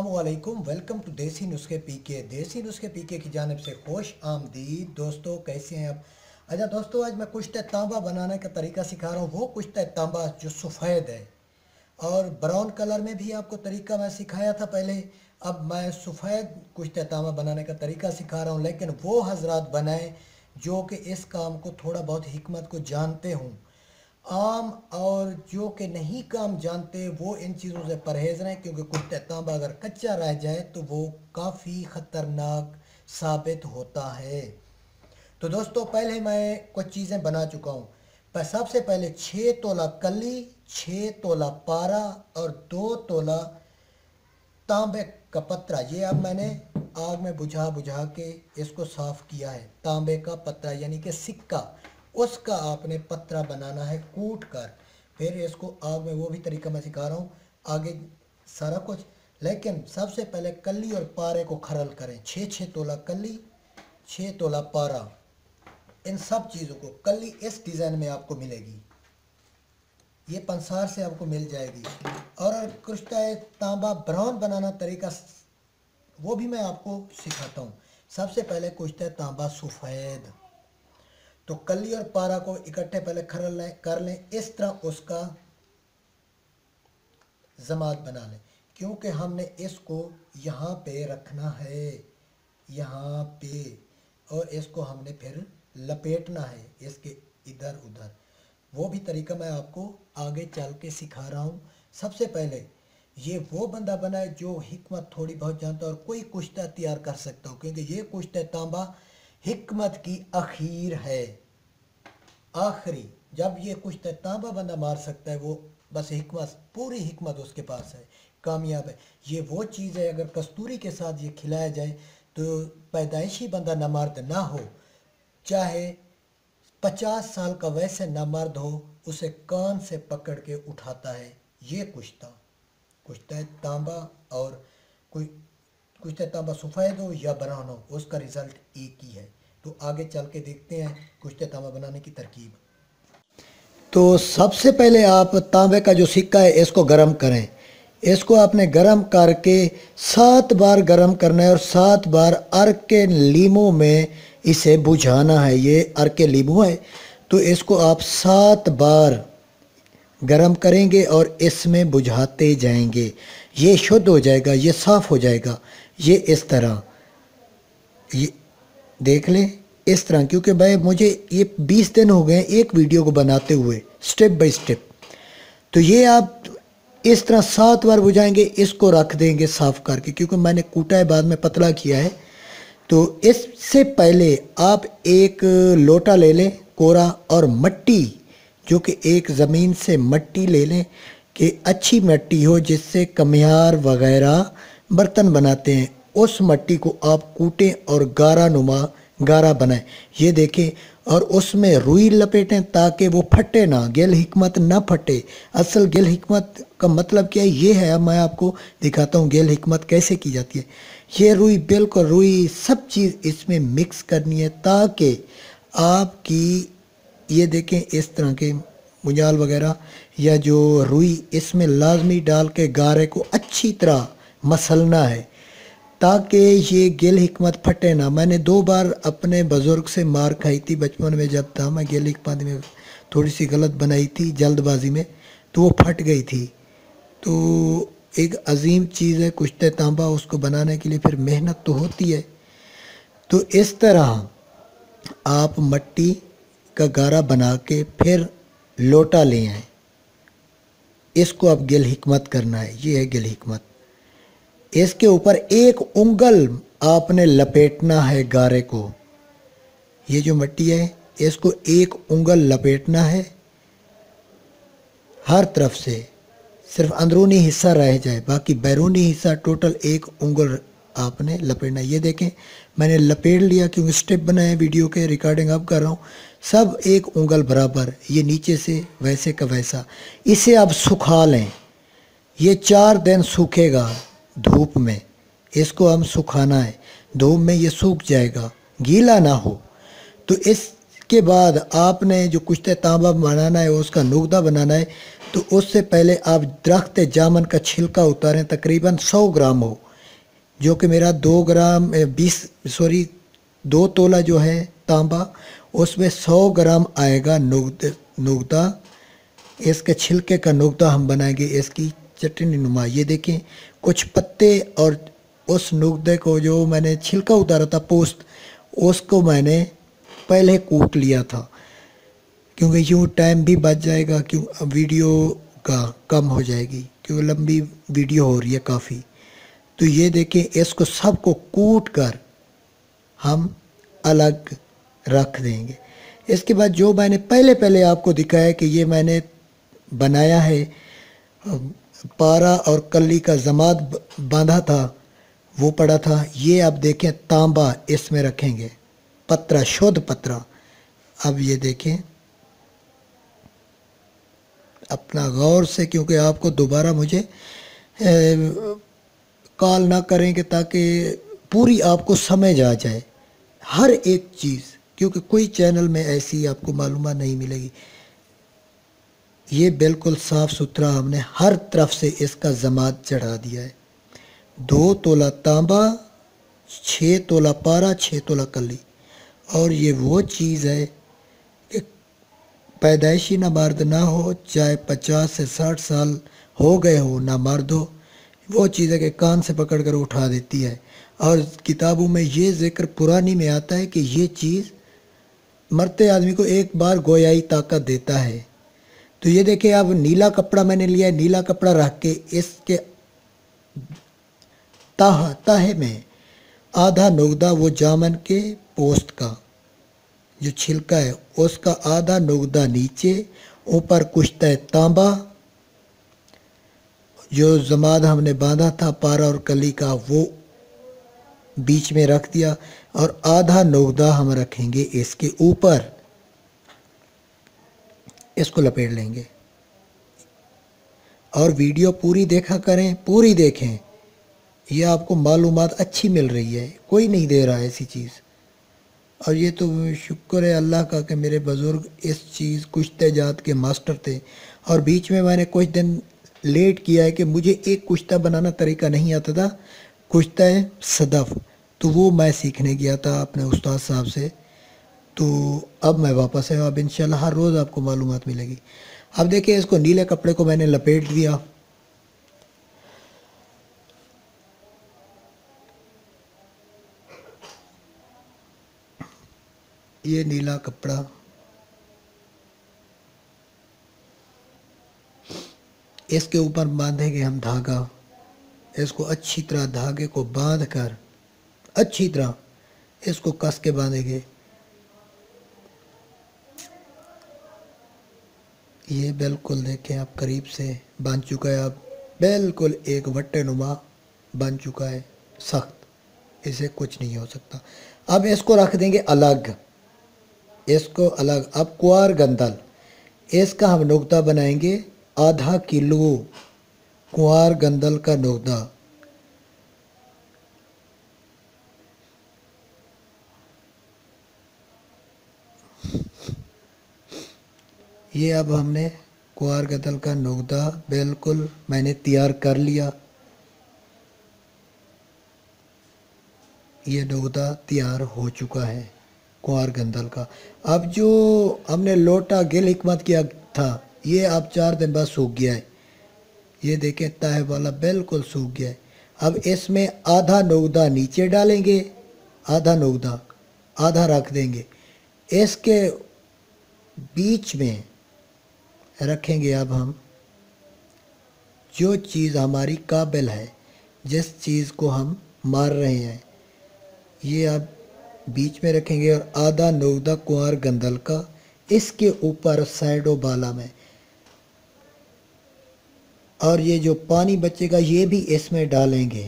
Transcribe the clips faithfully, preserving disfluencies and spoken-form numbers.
अस्सलामुअलैकुम। Welcome to देसी नुस्खे पीके। देसी नुस्खे पीके की जानिब से खुश आमदीद। दोस्तों कैसे हैं आप? अच्छा दोस्तों, आज मैं कुश्ते तांबा बनाने का तरीका सिखा रहा हूँ। वो कुश्ते तांबा जो सफ़ेद है और ब्राउन कलर में भी आपको तरीका मैं सिखाया था पहले। अब मैं सफ़ेद कुश्ते तांबा बनाने का तरीका सिखा रहा हूँ, लेकिन वो हजरात बनाएं जो कि इस काम को थोड़ा बहुत हिकमत को जानते हों। आम और जो कि नहीं काम जानते वो इन चीज़ों से परहेज़ रहें, क्योंकि कुश्ते तांबा अगर कच्चा रह जाए तो वो काफ़ी ख़तरनाक साबित होता है। तो दोस्तों, पहले मैं कुछ चीज़ें बना चुका हूँ। पर सबसे पहले छः तोला कली, छः तोला पारा और दो तोला तांबे का पत्रा, ये अब मैंने आग में बुझा बुझा के इसको साफ़ किया है। तांबे का पत्रा यानी कि सिक्का, उसका आपने पत्रा बनाना है कूट कर। फिर इसको आग में, वो भी तरीका मैं सिखा रहा हूँ आगे सारा कुछ। लेकिन सबसे पहले कली और पारे को खरल करें। छः छः तोला कली, छः तोला पारा, इन सब चीज़ों को। कली इस डिज़ाइन में आपको मिलेगी, ये पंसार से आपको मिल जाएगी। और कुश्ते तांबा ब्राउन बनाना तरीका वो भी मैं आपको सिखाता हूँ। सबसे पहले कुश्ते तांबा सफ़ेद, तो कली और पारा को इकट्ठे पहले खरल लें कर लें। इस तरह उसका जमात बना लें, क्योंकि हमने इसको यहाँ पे रखना है, यहाँ पे, और इसको हमने फिर लपेटना है इसके इधर उधर। वो भी तरीका मैं आपको आगे चल के सिखा रहा हूँ। सबसे पहले ये वो बंदा बनाए जो हिकमत थोड़ी बहुत जानता है और कोई कुश्ता तैयार कर सकता हो, क्योंकि ये कुश्ते तांबा हिकमत की आखिर है। आखिरी जब ये कुश्ते तांबा बंदा मार सकता है, वो बस हिकमत, पूरी हिकमत उसके पास है, कामयाब है। ये वो चीज़ है, अगर कस्तूरी के साथ ये खिलाया जाए तो पैदाइशी बंदा नामर्द ना हो, चाहे पचास साल का वैसे नामर्द हो, उसे कान से पकड़ के उठाता है ये कुश्ता। कुश्ते तांबा, और कोई कुश्ते तांबा सफ़ेद हो या ब्राउन हो, उसका रिज़ल्ट एक ही है। तो आगे चल के देखते हैं कुश्ते तांबा बनाने की तरकीब। तो सबसे पहले आप तांबे का जो सिक्का है इसको गर्म करें। इसको आपने गर्म करके सात बार गर्म करना है और सात बार अर्क के लीमों में इसे बुझाना है। ये अर्क के लीमों है, तो इसको आप सात बार गरम करेंगे और इसमें बुझाते जाएंगे। ये शुद्ध हो जाएगा, ये साफ़ हो जाएगा। ये इस तरह, ये देख लें इस तरह, क्योंकि भाई मुझे ये बीस दिन हो गए एक वीडियो को बनाते हुए स्टेप बाय स्टेप। तो ये आप इस तरह सात बार बुझाएंगे, इसको रख देंगे साफ़ करके, क्योंकि मैंने कूटा है, बाद में पतला किया है। तो इससे पहले आप एक लोटा ले लें कोरा, और मट्टी, जो कि एक ज़मीन से मट्टी ले लें कि अच्छी मट्टी हो जिससे कमियार वगैरह बर्तन बनाते हैं, उस मट्टी को आप कूटें और गारा नुमा गारा बनाएं। ये देखें, और उसमें रुई लपेटें ताकि वो फटे ना, गिल हिकमत ना फटे। असल गिल हिकमत का मतलब क्या है, ये है। अब मैं आपको दिखाता हूँ गिल हिकमत कैसे की जाती है। ये रुई, बिल्कुल रुई, सब चीज़ इसमें मिक्स करनी है ताकि आपकी, ये देखें इस तरह के मुजाल वगैरह या जो रुई, इसमें लाजमी डाल के गारे को अच्छी तरह मसलना है ताकि ये गिल हिकमत फटे ना। मैंने दो बार अपने बुज़ुर्ग से मार खाई थी बचपन में, जब था मैं गिल हिकमत में थोड़ी सी गलत बनाई थी जल्दबाजी में, तो वो फट गई थी। तो एक अजीम चीज़ है कुश्ते तांबा, उसको बनाने के लिए फिर मेहनत तो होती है। तो इस तरह आप मट्टी का गारा बना के फिर लोटा ले आए, इसको अब गिल हिकमत करना है। ये है गिल हिकमत। इसके ऊपर एक उंगल आपने लपेटना है गारे को। ये जो मट्टी है इसको एक उंगल लपेटना है हर तरफ से, सिर्फ अंदरूनी हिस्सा रह जाए, बाकी बैरूनी हिस्सा टोटल एक उंगल आपने लपेटना है। ये देखें मैंने लपेट लिया, क्योंकि स्टेप बनाए वीडियो के, रिकॉर्डिंग अब कर रहा हूँ। सब एक उंगल बराबर, ये नीचे से वैसे का वैसा। इसे अब सुखा लें। ये चार दिन सूखेगा धूप में, इसको हम सुखाना है। धूप में ये सूख जाएगा, गीला ना हो। तो इसके बाद आपने जो कुश्ते तांबा बनाना है, उसका नुकदा बनाना है। तो उससे पहले आप दरख्त जामन का छिलका उतारें, तकरीबन सौ ग्राम हो। जो कि मेरा दो ग्राम ए, बीस सॉरी दो तोला जो है तांबा, उसमें सौ ग्राम आएगा नुगद नुगदा। इसके छिलके का नुगदा हम बनाएंगे इसकी चटनी नुमा। ये देखें कुछ पत्ते और उस नुगदे को जो मैंने छिलका उतारा था पोस्ट, उसको मैंने पहले कूट लिया था, क्योंकि यूँ टाइम भी बच जाएगा, क्यों वीडियो का कम हो जाएगी, क्योंकि लंबी वीडियो हो रही है काफ़ी। तो ये देखें इसको सबको कूट कर हम अलग रख देंगे। इसके बाद जो मैंने पहले पहले आपको दिखाया कि ये मैंने बनाया है पारा और कली का जमात बांधा था, वो पड़ा था। ये आप देखें तांबा इसमें रखेंगे, पत्रा, शुद्ध पत्रा। अब ये देखें अपना गौर से, क्योंकि आपको दोबारा मुझे ए, कॉल ना करेंगे ताकि पूरी आपको समझ आ जाए हर एक चीज़, क्योंकि कोई चैनल में ऐसी आपको मालूमात नहीं मिलेगी। ये बिल्कुल साफ़ सुथरा हमने हर तरफ से इसका जमात चढ़ा दिया है। दो तोला तांबा, छः तोला पारा, छः तोला कली। और ये वो चीज़ है कि पैदाइशी ना मर्द ना हो, चाहे पचास से साठ साल हो गए हो ना मर्द हो, वो चीज़ है कि कान से पकड़ कर उठा देती है। और किताबों में ये जिक्र पुरानी में आता है कि ये चीज़ मरते आदमी को एक बार गोयाई ताकत देता है। तो ये देखिए अब नीला कपड़ा मैंने लिया है, नीला कपड़ा रख के इसके ताह ताहे में आधा नुगदा वो जामन के पोस्ट का जो छिलका है उसका आधा नुगदा नीचे, ऊपर कुश्ता है तांबा जो जमाद हमने बांधा था पारा और कली का, वो बीच में रख दिया। और आधा नुगदा हम रखेंगे इसके ऊपर, इसको लपेट लेंगे। और वीडियो पूरी देखा करें, पूरी देखें, ये आपको मालूमात अच्छी मिल रही है, कोई नहीं दे रहा है ऐसी चीज़। और ये तो शुक्र है अल्लाह का कि मेरे बुज़ुर्ग इस चीज़ कुश्ते जात के मास्टर थे। और बीच में मैंने कुछ दिन लेट किया है कि मुझे एक कुश्ता बनाना तरीका नहीं आता था, कुश्ता है सदफ़, तो वो मैं सीखने गया था अपने उस्ताद साहब से। तो अब मैं वापस आया, अब इंशाल्लाह हर रोज़ आपको मालूमात मिलेगी। अब देखिए इसको नीले कपड़े को मैंने लपेट दिया। ये नीला कपड़ा इसके ऊपर बांधेंगे हम धागा। इसको अच्छी तरह धागे को बांध कर अच्छी तरह इसको कस के बांधेंगे। ये बिल्कुल देखें आप करीब से बन चुका है, अब बिल्कुल एक वट्टे नुमा बन चुका है, सख्त, इसे कुछ नहीं हो सकता। अब इसको रख देंगे अलग, इसको अलग। अब कुआर गंदल, इसका हम नुक्ता बनाएंगे आधा किलो कुआर गंदल का नुक्ता। ये अब हमने कुआर गंदल का नुक्ता बिल्कुल मैंने तैयार कर लिया। ये नुक्ता तैयार हो चुका है कुआर गंदल का। अब जो हमने लोटा गिल हिकमत किया था, ये अब चार दिन बाद सूख गया है। ये देखें ताहे वाला बिल्कुल सूख गया है। अब इसमें आधा नुक्ता नीचे डालेंगे, आधा नुक्ता आधा रख देंगे। इसके बीच में रखेंगे अब हम जो चीज़ हमारी काबिल है, जिस चीज़ को हम मार रहे हैं, ये अब बीच में रखेंगे। और आधा नुक्ता कुआर गंदल का इसके ऊपर साइडों बाला में। और ये जो पानी बचेगा ये भी इसमें डालेंगे।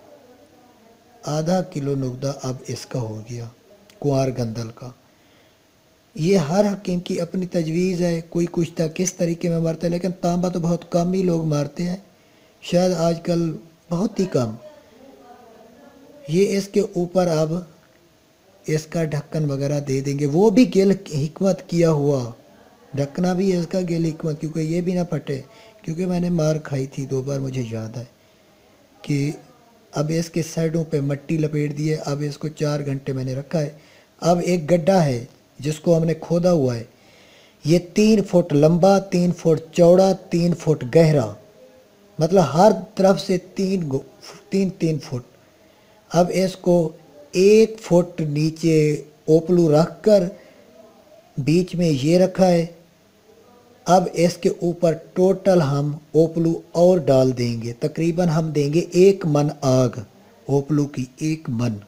आधा किलो नुक्ता अब इसका हो गया कुआर गंदल का। ये हर हकीम की अपनी तजवीज़ है, कोई कुश्ता किस तरीके में मारता है, लेकिन तांबा तो बहुत कम ही लोग मारते हैं, शायद आजकल बहुत ही कम। ये इसके ऊपर अब इसका ढक्कन वगैरह दे देंगे, वो भी गिल हिकमत किया हुआ ढकना भी है इसका गिल हिकमत, क्योंकि ये भी ना फटे। क्योंकि मैंने मार खाई थी दो बार, मुझे याद है कि अब इसके साइडों पे मट्टी लपेट दी है। अब इसको चार घंटे मैंने रखा है। अब एक गड्ढा है जिसको हमने खोदा हुआ है, ये तीन फुट लंबा, तीन फुट चौड़ा, तीन फुट गहरा, मतलब हर तरफ से तीन गो तीन तीन फुट। अब इसको एक फुट नीचे ओपलू रख कर बीच में ये रखा है। अब इसके ऊपर टोटल हम ओपलू और डाल देंगे, तकरीबन हम देंगे एक मन आग, ओपलू की एक मन।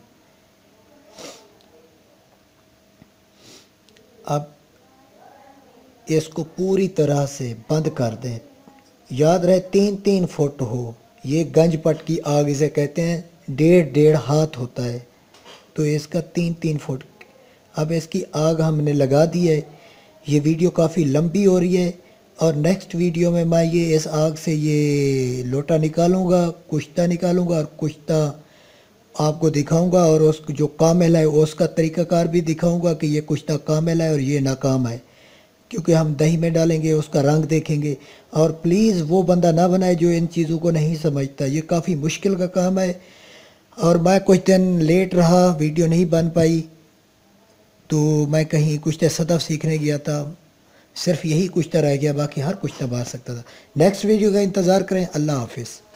अब इसको पूरी तरह से बंद कर दें। याद रहे तीन तीन फुट हो। ये गंजपट की आग इसे कहते हैं, डेढ़ डेढ़ हाथ होता है, तो इसका तीन तीन फुट। अब इसकी आग हमने लगा दी है। ये वीडियो काफ़ी लंबी हो रही है और नेक्स्ट वीडियो में मैं ये इस आग से ये लोटा निकालूंगा, कुश्ता निकालूंगा और कुश्ता आपको दिखाऊंगा और उस जो कामिल है उसका तरीक़ाकार भी दिखाऊंगा कि ये कुश्ता कामिल है और ये नाकाम है, क्योंकि हम दही में डालेंगे उसका रंग देखेंगे। और प्लीज़ वो बंदा ना बनाए जो इन चीज़ों को नहीं समझता, ये काफ़ी मुश्किल का काम है। और मैं कुछ दिन लेट रहा, वीडियो नहीं बन पाई, तो मैं कहीं कुश्ता सदफ सीखने गया था, सिर्फ यही कुश्ता रह गया, बाकी हर कुश्ता बार सकता था। नेक्स्ट वीडियो का इंतज़ार करें। अल्लाह हाफिज़।